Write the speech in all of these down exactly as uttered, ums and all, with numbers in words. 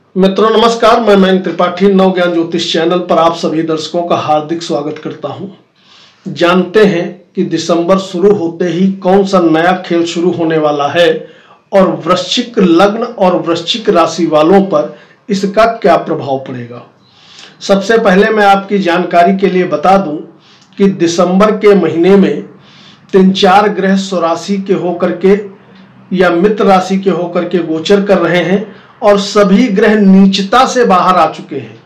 मित्रों नमस्कार, मैं मयंक त्रिपाठी नव ज्ञान ज्योतिष चैनल पर आप सभी दर्शकों का हार्दिक स्वागत करता हूं। जानते हैं कि दिसंबर शुरू होते ही कौन सा नया खेल शुरू होने वाला है और वृश्चिक लग्न और वृश्चिक राशि वालों पर इसका क्या प्रभाव पड़ेगा। सबसे पहले मैं आपकी जानकारी के लिए बता दूं कि दिसंबर के महीने में तीन चार ग्रह स्वराशि के होकर के या मित्र राशि के होकर के गोचर कर रहे हैं और सभी ग्रह नीचता से बाहर आ चुके हैं।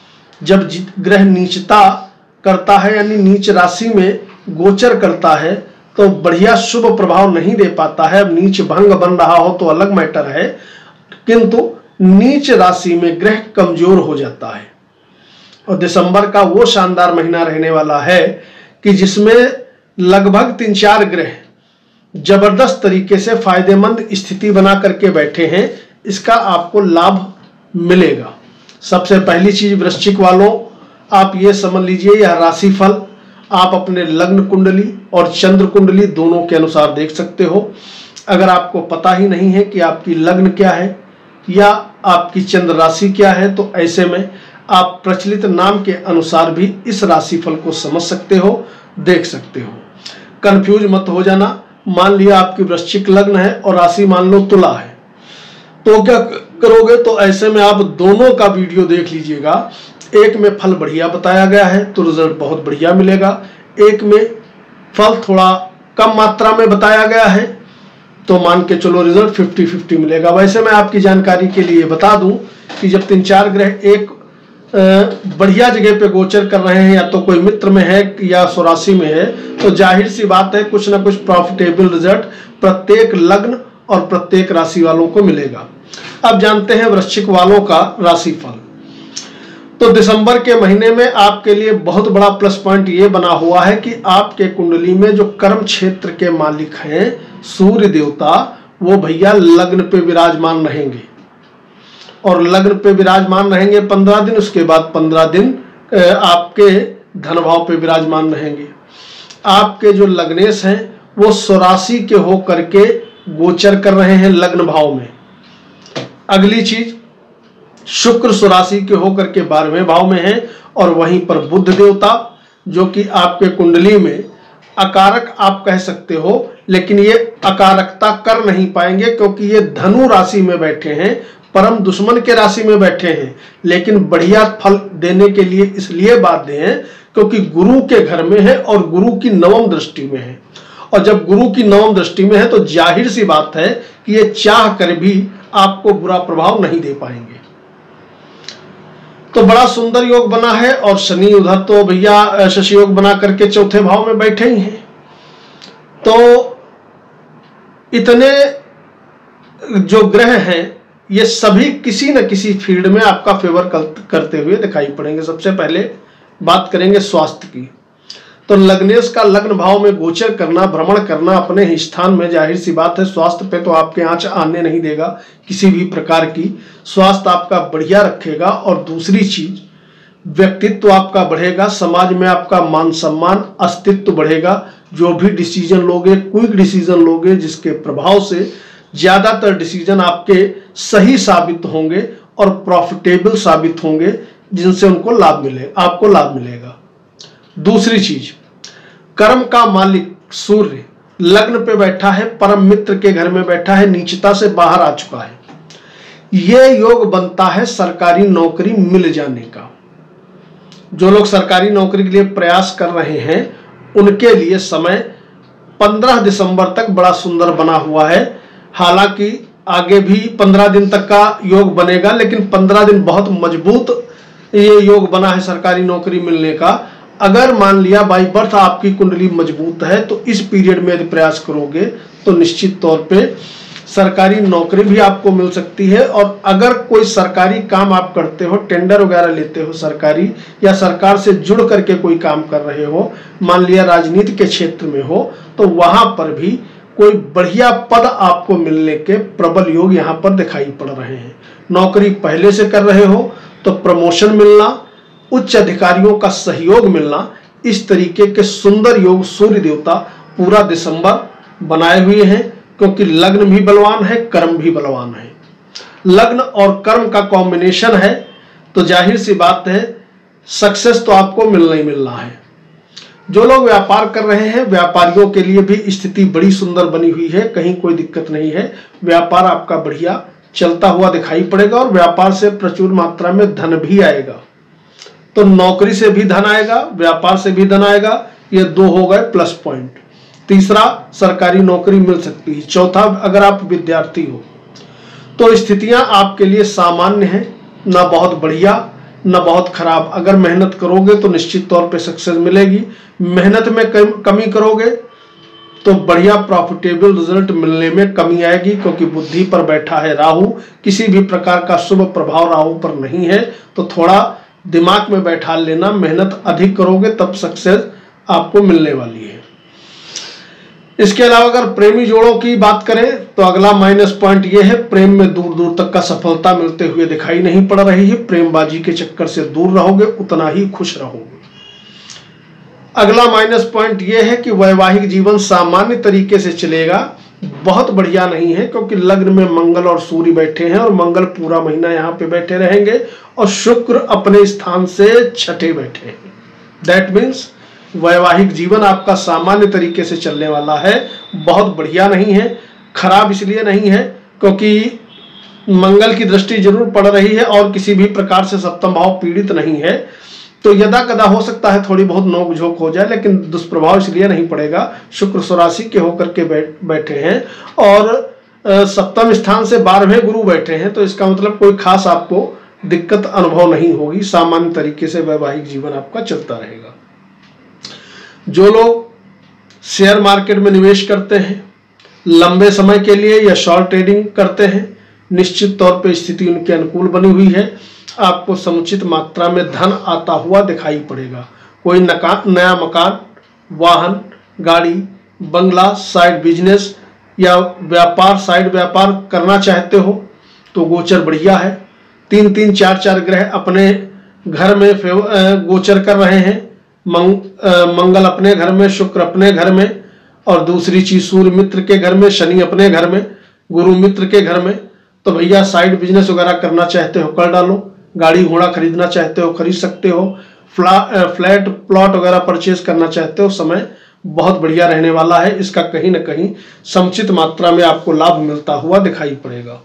जब ग्रह नीचता करता है यानी नीच राशि में गोचर करता है तो बढ़िया शुभ प्रभाव नहीं दे पाता है। अब नीच भंग बन रहा हो तो अलग मैटर है, किंतु नीच राशि में ग्रह कमजोर हो जाता है। और दिसंबर का वो शानदार महीना रहने वाला है कि जिसमें लगभग तीन चार ग्रह जबरदस्त तरीके से फायदेमंद स्थिति बना करके बैठे हैं। इसका आपको लाभ मिलेगा। सबसे पहली चीज वृश्चिक वालों, आप ये समझ लीजिए यह राशिफल आप अपने लग्न कुंडली और चंद्र कुंडली दोनों के अनुसार देख सकते हो। अगर आपको पता ही नहीं है कि आपकी लग्न क्या है या आपकी चंद्र राशि क्या है तो ऐसे में आप प्रचलित नाम के अनुसार भी इस राशिफल को समझ सकते हो, देख सकते हो। कंफ्यूज मत हो जाना। मान लिया आपकी वृश्चिक लग्न है और राशि मान लो तुला है, तो क्या करोगे, तो ऐसे में आप दोनों का वीडियो देख लीजिएगा। एक में फल बढ़िया बताया गया है तो रिजल्ट बहुत बढ़िया मिलेगा, एक में फल थोड़ा कम मात्रा में बताया गया है तो मान के चलो रिजल्ट फिफ्टी फिफ्टी मिलेगा। वैसे मैं आपकी जानकारी के लिए बता दूं कि जब तीन चार ग्रह एक बढ़िया जगह पे गोचर कर रहे हैं, या तो कोई मित्र में है या स्वराशि में है, तो जाहिर सी बात है कुछ ना कुछ प्रॉफिटेबल रिजल्ट प्रत्येक लग्न और प्रत्येक राशि वालों को मिलेगा। अब जानते हैं वृश्चिक वालों का राशिफल। तो दिसंबर के महीने में आपके लिए बहुत बड़ा प्लस पॉइंट ये बना हुआ है कि आपके कुंडली में जो कर्म क्षेत्र के मालिक हैं सूर्य देवता, वो भैया लग्न पे विराजमान रहेंगे और लग्न पे विराजमान रहेंगे पंद्रह दिन। उसके बाद पंद्रह दिन आपके धन भाव पे विराजमान रहेंगे। आपके जो लग्नेश हैं वो स्वराशि के होकर के गोचर कर रहे हैं लग्न भाव में। अगली चीज शुक्र स्वराशि के होकर के बारहवें भाव में है और वहीं पर बुध देवता जो कि आपके कुंडली में अकारक आप कह सकते हो, लेकिन ये अकारकता कर नहीं पाएंगे क्योंकि ये धनु राशि में बैठे हैं, परम दुश्मन के राशि में बैठे हैं, लेकिन बढ़िया फल देने के लिए इसलिए बाध्य हैं क्योंकि गुरु के घर में है और गुरु की नवम दृष्टि में है। और जब गुरु की नवम दृष्टि में है तो जाहिर सी बात है कि ये चाह कर भी आपको बुरा प्रभाव नहीं दे पाएंगे। तो बड़ा सुंदर योग बना है और शनि उधर तो भैया शशि योग बना करके चौथे भाव में बैठे ही हैं। तो इतने जो ग्रह हैं ये सभी किसी न किसी फील्ड में आपका फेवर करते हुए दिखाई पड़ेंगे। सबसे पहले बात करेंगे स्वास्थ्य की। तो लग्नेश का लग्न भाव में गोचर करना, भ्रमण करना अपने ही स्थान में, जाहिर सी बात है स्वास्थ्य पे तो आपके आंच आने नहीं देगा किसी भी प्रकार की। स्वास्थ्य आपका बढ़िया रखेगा और दूसरी चीज व्यक्तित्व आपका बढ़ेगा, समाज में आपका मान सम्मान अस्तित्व बढ़ेगा। जो भी डिसीजन लोगे, क्विक डिसीजन लोगे, जिसके प्रभाव से ज्यादातर डिसीजन आपके सही साबित होंगे और प्रॉफिटेबल साबित होंगे, जिनसे उनको लाभ मिले आपको लाभ मिलेगा। दूसरी चीज कर्म का मालिक सूर्य लग्न पे बैठा है, परम मित्र के घर में बैठा है, नीचता से बाहर आ चुका है। ये योग बनता है सरकारी नौकरी मिल जाने का। जो लोग सरकारी नौकरी के लिए प्रयास कर रहे हैं उनके लिए समय पंद्रह दिसंबर तक बड़ा सुंदर बना हुआ है। हालांकि आगे भी पंद्रह दिन तक का योग बनेगा, लेकिन पंद्रह दिन बहुत मजबूत ये योग बना है सरकारी नौकरी मिलने का। अगर मान लिया बाई बर्थ आपकी कुंडली मजबूत है तो इस पीरियड में यदि प्रयास करोगे तो निश्चित तौर पे सरकारी नौकरी भी आपको मिल सकती है। और अगर कोई सरकारी काम आप करते हो, टेंडर वगैरह लेते हो सरकारी, या सरकार से जुड़ करके कोई काम कर रहे हो, मान लिया राजनीति के क्षेत्र में हो, तो वहां पर भी कोई बढ़िया पद आपको मिलने के प्रबल योग यहाँ पर दिखाई पड़ रहे हैं। नौकरी पहले से कर रहे हो तो प्रमोशन मिलना, उच्च अधिकारियों का सहयोग मिलना, इस तरीके के सुंदर योग सूर्य देवता पूरा दिसंबर बनाए हुए हैं क्योंकि लग्न भी बलवान है, कर्म भी बलवान है। लग्न और कर्म का कॉम्बिनेशन है, तो जाहिर सी बात है सक्सेस तो आपको मिलना ही मिलना है। जो लोग व्यापार कर रहे हैं, व्यापारियों के लिए भी स्थिति बड़ी सुंदर बनी हुई है, कहीं कोई दिक्कत नहीं है। व्यापार आपका बढ़िया चलता हुआ दिखाई पड़ेगा और व्यापार से प्रचुर मात्रा में धन भी आएगा। तो नौकरी से भी धन आएगा, व्यापार से भी धन आएगा, ये दो हो गए प्लस पॉइंट। तीसरा, सरकारी नौकरी मिल सकती है। चौथा, अगर आप विद्यार्थी हो तो स्थितियां आपके लिए सामान्य हैं, ना बहुत बढ़िया ना बहुत खराब। अगर मेहनत करोगे तो निश्चित तौर पे सक्सेस मिलेगी, मेहनत में कमी करोगे तो बढ़िया प्रॉफिटेबल रिजल्ट मिलने में कमी आएगी, क्योंकि बुद्धि पर बैठा है राहु, किसी भी प्रकार का शुभ प्रभाव राहु पर नहीं है। तो थोड़ा दिमाग में बैठा लेना, मेहनत अधिक करोगे तब सक्सेस आपको मिलने वाली है। इसके अलावा अगर प्रेमी जोड़ों की बात करें तो अगला माइनस पॉइंट यह है, प्रेम में दूर दूर तक का सफलता मिलते हुए दिखाई नहीं पड़ रही है। प्रेमबाजी के चक्कर से दूर रहोगे, उतना ही खुश रहोगे। अगला माइनस पॉइंट यह है कि वैवाहिक जीवन सामान्य तरीके से चलेगा, बहुत बढ़िया नहीं है, क्योंकि लग्न में मंगल और सूर्य बैठे हैं और मंगल पूरा महीना यहाँ पे बैठे रहेंगे और शुक्र अपने स्थान से छठे बैठे हैं। दैट मीन्स वैवाहिक जीवन आपका सामान्य तरीके से चलने वाला है, बहुत बढ़िया नहीं है। खराब इसलिए नहीं है क्योंकि मंगल की दृष्टि जरूर पड़ रही है और किसी भी प्रकार से सप्तम भाव पीड़ित नहीं है, तो यदा कदा हो सकता है थोड़ी बहुत नोक झोंक हो जाए, लेकिन दुष्प्रभाव इसलिए नहीं पड़ेगा। शुक्र स्वराशि के होकर के बैठ बैठे हैं और सप्तम स्थान से बारहवें गुरु बैठे हैं, तो इसका मतलब कोई खास आपको दिक्कत अनुभव नहीं होगी। सामान्य तरीके से वैवाहिक जीवन आपका चलता रहेगा। जो लोग शेयर मार्केट में निवेश करते हैं लंबे समय के लिए या शॉर्ट ट्रेडिंग करते हैं, निश्चित तौर पे स्थिति उनके अनुकूल बनी हुई है। आपको समुचित मात्रा में धन आता हुआ दिखाई पड़ेगा। कोई नया मकान, वाहन, गाड़ी, बंगला, साइड बिजनेस या व्यापार, साइड व्यापार करना चाहते हो तो गोचर बढ़िया है। तीन तीन चार चार ग्रह अपने घर में गोचर कर रहे हैं। मंग, मंगल अपने घर में, शुक्र अपने घर में, और दूसरी चीज सूर्य मित्र के घर में, शनि अपने घर में, गुरु मित्र के घर में। तो भैया साइड बिजनेस वगैरह करना चाहते हो कर डालो, गाड़ी घोड़ा खरीदना चाहते हो खरीद सकते हो, फ्ला फ्लैट प्लॉट वगैरह परचेज करना चाहते हो, समय बहुत बढ़िया रहने वाला है। इसका कहीं ना कहीं समुचित मात्रा में आपको लाभ मिलता हुआ दिखाई पड़ेगा।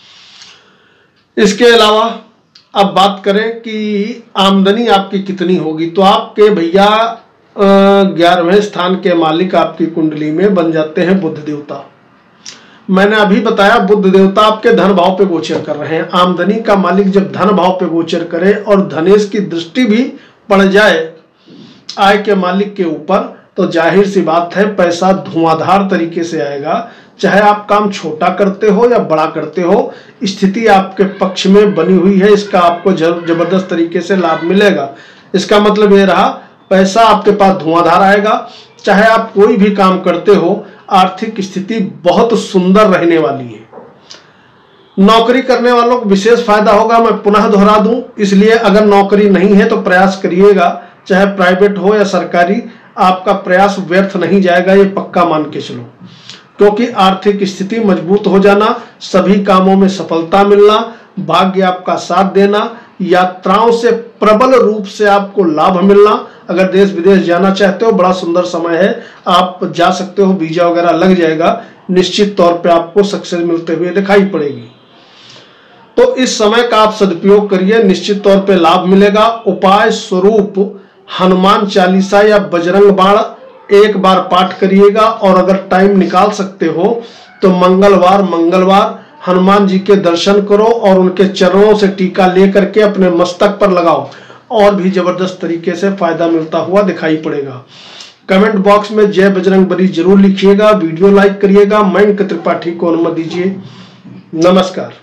इसके अलावा अब बात करें कि आमदनी आपकी कितनी होगी, तो आपके भैया ग्यारहवें स्थान के मालिक आपकी कुंडली में बन जाते हैं बुध देवता। मैंने अभी बताया बुध देवता आपके धन भाव पे गोचर कर रहे हैं। आमदनी का मालिक जब धन भाव पे गोचर करे और धनेश की दृष्टि भी पड़ जाए आय के मालिक के ऊपर, तो जाहिर सी बात है पैसा धुआंधार तरीके से आएगा। चाहे आप काम छोटा करते हो या बड़ा करते हो, स्थिति आपके पक्ष में बनी हुई है, इसका आपको जबरदस्त तरीके से लाभ मिलेगा। इसका मतलब ये रहा पैसा आपके पास धुआंधार आएगा। चाहे आप कोई भी काम करते हो, आर्थिक स्थिति बहुत सुंदर रहने वाली है। नौकरी करने वालों को विशेष फायदा होगा, मैं पुनः दोहरा दूं, इसलिए अगर नौकरी नहीं है तो प्रयास करिएगा, चाहे प्राइवेट हो या सरकारी, आपका प्रयास व्यर्थ नहीं जाएगा, ये पक्का मान के चलो। क्योंकि आर्थिक स्थिति मजबूत हो जाना, सभी कामों में सफलता मिलना, भाग्य आपका साथ देना, यात्राओं से प्रबल रूप से आपको लाभ मिलना। अगर देश विदेश जाना चाहते हो बड़ा सुंदर समय है, आप जा सकते हो, वीजा वगैरह लग जाएगा, निश्चित तौर पे आपको सक्सेस मिलते हुए दिखाई पड़ेगी। तो इस समय का आप सदुपयोग करिए, निश्चित तौर पे लाभ मिलेगा। उपाय स्वरूप हनुमान चालीसा या बजरंग बाण एक बार पाठ करिएगा, और अगर टाइम निकाल सकते हो तो मंगलवार मंगलवार हनुमान जी के दर्शन करो और उनके चरणों से टीका लेकर के अपने मस्तक पर लगाओ, और भी जबरदस्त तरीके से फायदा मिलता हुआ दिखाई पड़ेगा। कमेंट बॉक्स में जय बजरंगबली जरूर लिखिएगा, वीडियो लाइक करिएगा। मयंक त्रिपाठी को अनुमति दीजिए। नमस्कार।